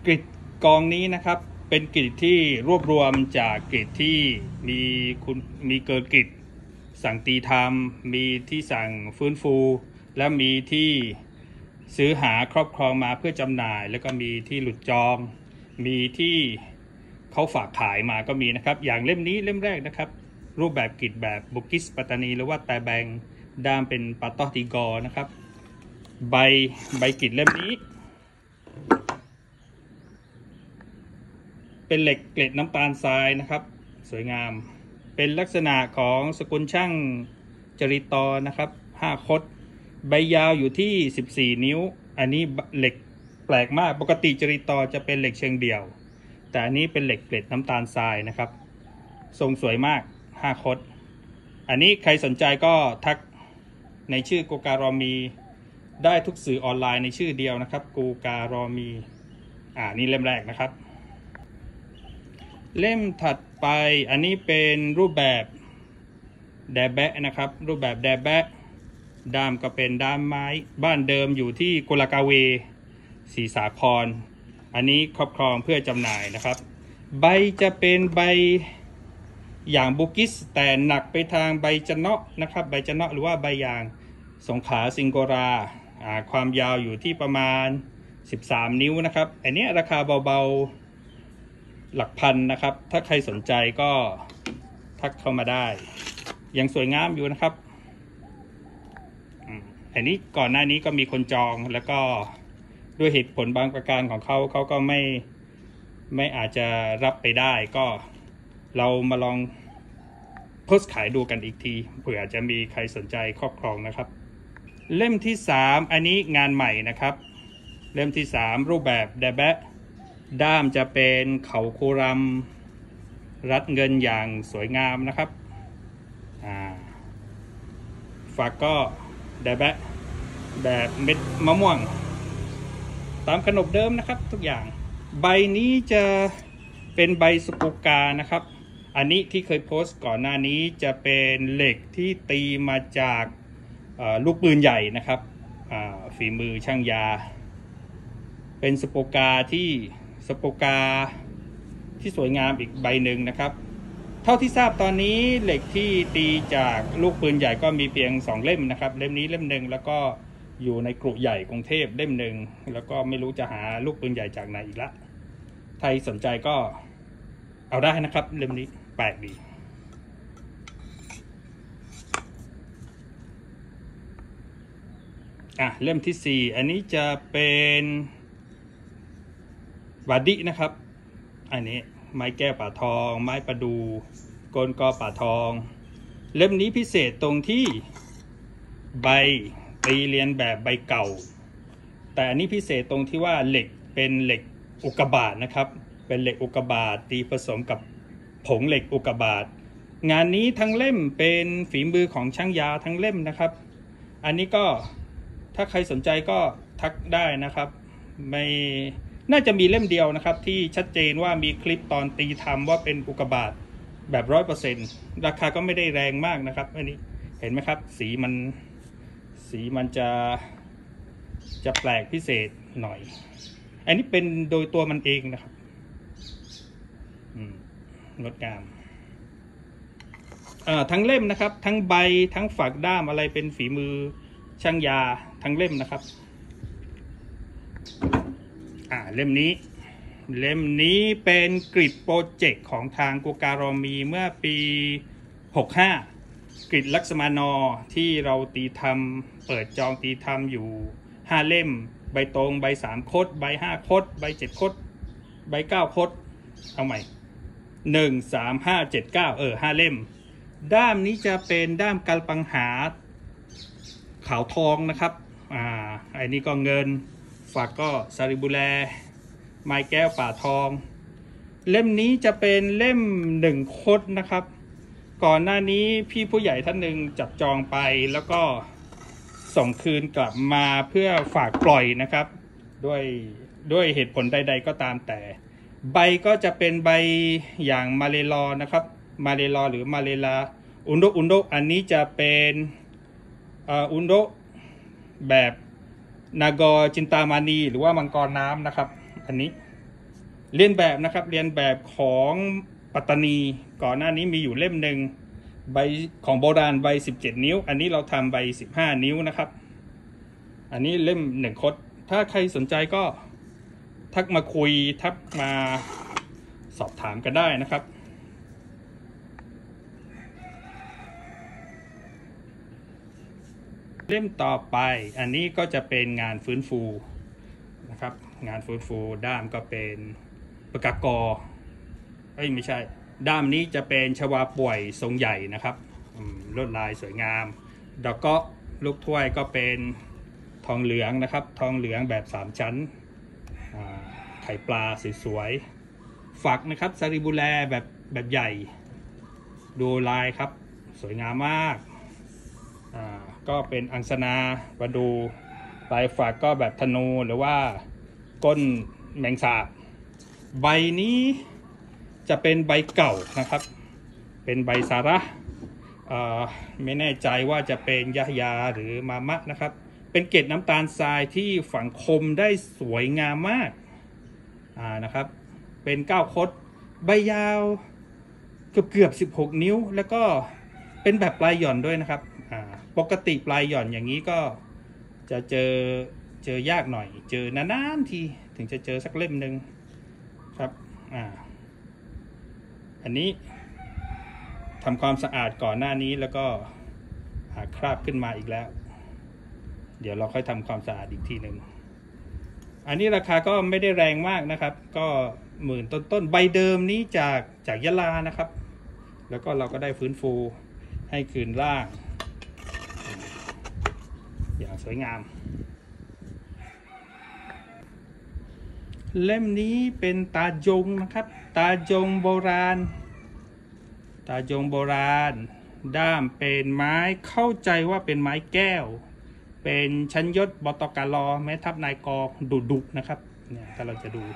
กริดกองนี้นะครับเป็นกริดที่รวบรวมจากกริดที่มีเกินกริดสั่งตีทำมีที่สั่งฟื้นฟูและมีที่ซื้อหาครอบครองมาเพื่อจำหน่ายแล้วก็มีที่หลุดจองมีที่เขาฝากขายมาก็มีนะครับอย่างเล่มนี้เล่มแรกนะครับรูปแบบกริดแบบบุกิสปัตตานีหรือว่าแต่แบงด้ามเป็นปาตอติกอนะครับใบกริดเล่มนี้เป็นเหล็กเกล็ดน้ำตาลทรายนะครับสวยงามเป็นลักษณะของสกุลช่างจริตรนะครับ5 คดใบยาวอยู่ที่14 นิ้วอันนี้เหล็กแปลกมากปกติจริตรจะเป็นเหล็กเชิงเดี่ยวแต่อันนี้เป็นเหล็กเกล็ดน้ำตาลทรายนะครับทรงสวยมาก5 คดอันนี้ใครสนใจก็ทักในชื่อกูการอมีได้ทุกสื่อออนไลน์ในชื่อเดียวนะครับกูการอมีนี่เล่มแรกนะครับเล่มถัดไปอันนี้เป็นรูปแบบแดแบะนะครับรูปแบบแดแบะด้ามก็เป็นด้ามไม้บ้านเดิมอยู่ที่กุลกาเวศรีสาครอันนี้ครอบครองเพื่อจำหน่ายนะครับใบจะเป็นใบอย่างบุกิสแต่หนักไปทางใบจะเนาะนะครับใบจะเนาะหรือว่าใบอย่างสงขลาสิงโกราความยาวอยู่ที่ประมาณ13 นิ้วนะครับอันนี้ราคาเบาๆหลักพันนะครับถ้าใครสนใจก็ทักเข้ามาได้ยังสวยงามอยู่นะครับอันนี้ก่อนหน้านี้ก็มีคนจองแล้วก็ด้วยเหตุผลบางประการของเขาก็ไม่อาจจะรับไปได้ก็เรามาลองโพสต์ขายดูกันอีกทีเผื่อจะมีใครสนใจครอบครองนะครับเล่มที่3อันนี้งานใหม่นะครับเล่มที่3รูปแบบแดแบะด้ามจะเป็นเขาโครัมรัดเงินอย่างสวยงามนะครับฝากก็แดแบะแบบเม็ดมะม่วงตามขนบเดิมนะครับทุกอย่างใบนี้จะเป็นใบสปูกานะครับอันนี้ที่เคยโพสต์ก่อนหน้านี้จะเป็นเหล็กที่ตีมาจากลูกปืนใหญ่นะครับฝีมือช่างยาเป็นสปูกาที่สวยงามอีกใบหนึ่งนะครับเท่าที่ทราบตอนนี้เหล็กที่ตีจากลูกปืนใหญ่ก็มีเพียง2 เล่มนะครับเล่มนี้เล่มหนึ่งแล้วก็อยู่ในกรุใหญ่กรุงเทพเล่มหนึ่งแล้วก็ไม่รู้จะหาลูกปืนใหญ่จากไหนอีกละใครสนใจก็เอาได้นะครับเล่มนี้แปลกดีเล่มที่4อันนี้จะเป็นวาดินะครับอันนี้ไม้แก้วป่าทองไม้ประดูก้นกอป่าทองเล่มนี้พิเศษตรงที่ใบตีเลียนแบบใบเก่าแต่อันนี้พิเศษตรงที่ว่าเหล็กเป็นเหล็กอุกกาบาตนะครับเป็นเหล็กอุกกาบาตตีผสมกับผงเหล็กอุกกาบาตงานนี้ทั้งเล่มเป็นฝีมือของช่างยาทั้งเล่มนะครับอันนี้ก็ถ้าใครสนใจก็ทักได้นะครับไม่น่าจะมีเล่มเดียวนะครับที่ชัดเจนว่ามีคลิปตอนตีทำว่าเป็นอุกกาบาตแบบ 100% ราคาก็ไม่ได้แรงมากนะครับอันนี้เห็นไหมครับสีมันจะแปลกพิเศษหน่อยอันนี้เป็นโดยตัวมันเองนะครับงดงามทั้งเล่มนะครับทั้งใบทั้งฝักด้ามอะไรเป็นฝีมือช่างยาทั้งเล่มนะครับเล่มนี้เป็นกริดโปรเจกต์ของทางกูการอมีเมื่อปี65กริดลักษมานอที่เราตีทำเปิดจองตีทำอยู่5 เล่มใบตรงใบ3 คดใบ5 คดใบ7 คดใบ9 คดเอาใหม่1 3 5 7 9 5 เล่มด้ามนี้จะเป็นด้ามกัลปังหาขาวทองนะครับอันนี้ก็เงินฝากก็ซาริบุแลไม้แก้วป่าทองเล่มนี้จะเป็นเล่ม1 คดนะครับก่อนหน้านี้พี่ผู้ใหญ่ท่านหนึ่งจับจองไปแล้วก็ส่งคืนกลับมาเพื่อฝากปล่อยนะครับด้วยเหตุผลใดๆก็ตามแต่ใบก็จะเป็นใบอย่างมาเลลอนะครับมาเลลอหรือมาเลลาอุนโดอันนี้จะเป็นอุนโดแบบนากอจินตามานีหรือว่ามังกรน้ำนะครับอันนี้เรียนแบบนะครับเรียนแบบของปัตตานีก่อนหน้านี้มีอยู่เล่มหนึ่งใบของโบราณใบ17 นิ้วอันนี้เราทำใบ15 นิ้วนะครับอันนี้เล่ม1 คดถ้าใครสนใจก็ทักมาคุยทักมาสอบถามกันได้นะครับเล่มต่อไปอันนี้ก็จะเป็นงานฟื้นฟูนะครับงานฟื้นฟูด้ามก็เป็นปากกากอไม่ใช่ด้ามนี้จะเป็นชวาป่วยทรงใหญ่นะครับลวดลายสวยงามดอกก็ลูกถ้วยก็เป็นทองเหลืองนะครับทองเหลืองแบบ3 ชั้นไข่ปลาสวยๆฝักนะครับซาริบูแลแบบใหญ่ดูลายครับสวยงามมากก็เป็นอังสนามาดูลายฝักก็แบบธนูหรือว่าก้นแมงสาบใบนี้จะเป็นใบเก่านะครับเป็นใบสาระไม่แน่ใจว่าจะเป็นยะยาหรือมามะนะครับเป็นเกล็ดน้ำตาลทรายที่ฝังคมได้สวยงามมากนะครับเป็น9 คดใบยาวเกือบ16 นิ้วแล้วก็เป็นแบบปลายหย่อนด้วยนะครับปกติปลายหย่อนอย่างนี้ก็จะเจอยากหน่อยเจอนานๆทีถึงจะเจอสักเล่มหนึ่งครับอันนี้ทำความสะอาดก่อนหน้านี้แล้วก็หาคราบขึ้นมาอีกแล้วเดี๋ยวเราค่อยทำความสะอาดอีกทีหนึ่งอันนี้ราคาก็ไม่ได้แรงมากนะครับก็10,000 ต้นๆใบเดิมนี้จากยะลานะครับแล้วก็เราก็ได้ฟื้นฟูให้คืนร่างอย่างสวยงามเล่มนี้เป็นตาจงนะครับตาจงโบราณด้ามเป็นไม้เข้าใจว่าเป็นไม้แก้วเป็นชั้นยศบตกลแม่ทัพนายกดุนะครับเนี่ยถ้าเราจะดู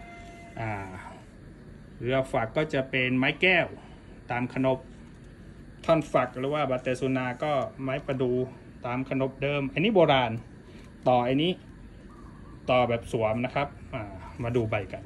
เรือฝักก็จะเป็นไม้แก้วตามขนบท่อนฝักหรือว่าบัตเตสุนาก็ไม้ประดูตามขนบเดิมอันนี้โบราณต่ออันนี้ต่อแบบสวมนะครับมาดูใบกัน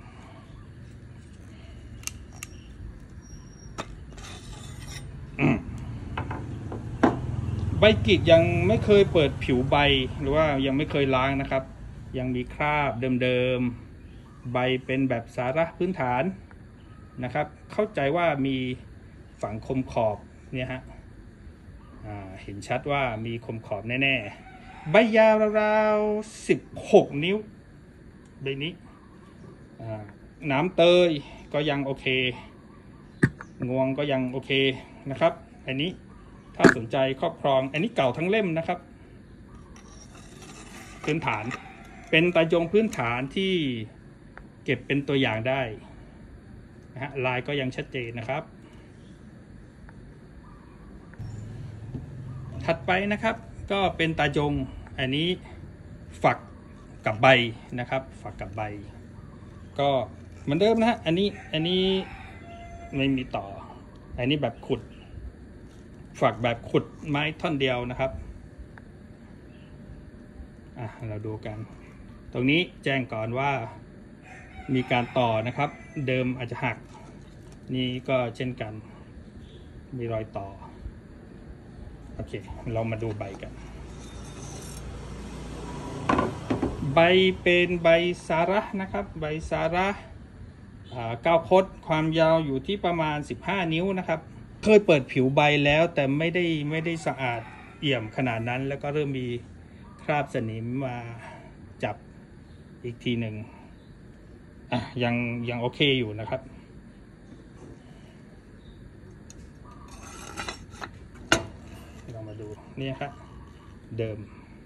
ใบกิกยังไม่เคยเปิดผิวใบหรือว่ายังไม่เคยล้างนะครับยังมีคราบเดิมๆใบเป็นแบบสาระพื้นฐานนะครับเข้าใจว่ามีฝังคมขอบเนี่ยฮะเห็นชัดว่ามีคมขอบแน่ๆใบยาวราว16 นิ้วใบนี้น้ำเตยก็ยังโอเคงวงก็ยังโอเคนะครับอันนี้ถ้าสนใจครอบครองอันนี้เก่าทั้งเล่มนะครับพื้นฐานเป็นตาจงพื้นฐานที่เก็บเป็นตัวอย่างได้นะฮะลายก็ยังชัดเจนนะครับถัดไปนะครับก็เป็นตาจงอันนี้ฝักกับใบนะครับฝักกับใบก็เหมือนเดิมนะฮะอันนี้ไม่มีต่ออันนี้แบบขุดฝักแบบขุดไม้ท่อนเดียวนะครับเราดูกันตรงนี้แจ้งก่อนว่ามีการต่อนะครับเดิมอาจจะหักนี่ก็เช่นกันมีรอยต่อโอเคเรามาดูใบกันใบเป็นใบสาระนะครับใบสาระ9 คดความยาวอยู่ที่ประมาณ15 นิ้วนะครับเคยเปิดผิวใบแล้วแต่ไม่ได้สะอาดเอี่ยมขนาดนั้นแล้วก็เริ่มมีคราบสนิมมาจับอีกทีหนึ่งยังโอเคอยู่นะครับเรามาดูนี่ครับเดิม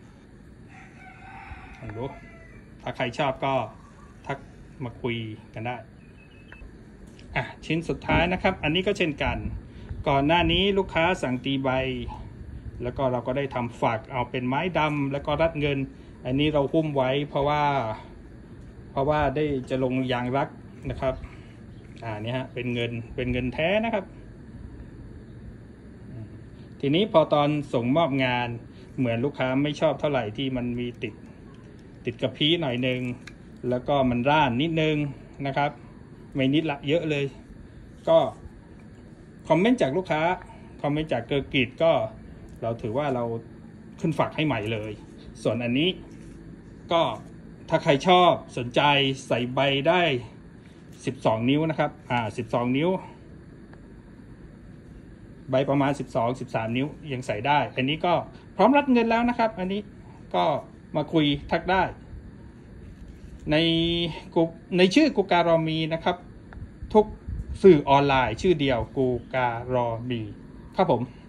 ลองดูถ้าใครชอบก็ทักมาคุยกันได้ชิ้นสุดท้ายนะครับอันนี้ก็เช่นกันก่อนหน้านี้ลูกค้าสั่งตีใบแล้วก็เราก็ได้ทำฝักเอาเป็นไม้ดำแล้วก็รัดเงินอันนี้เราหุ้มไว้เพราะว่าได้จะลงยางรักนะครับนี่ฮะเป็นเงินแท้นะครับทีนี้พอตอนส่งมอบงานเหมือนลูกค้าไม่ชอบเท่าไหร่ที่มันมีติดกระพี้หน่อยนึงแล้วก็มันร่านนิดนึงนะครับไม่นิดละเยอะเลย ก็คอมเมนต์จากลูกค้าคอมเมนต์จากเกอร์กิตก็เราถือว่าเราขึ้นฝักให้ใหม่เลย ส่วนอันนี้ก็ถ้าใครชอบสนใจใส่ใบได้12 นิ้วนะครับ12 นิ้วใบประมาณ13 นิ้วยังใส่ได้อันนี้ก็พร้อมรับเงินแล้วนะครับอันนี้ก็มาคุยทักได้ในชื่อกูการอมีนะครับทุกสื่อออนไลน์ชื่อเดียวกูการอมีครับผม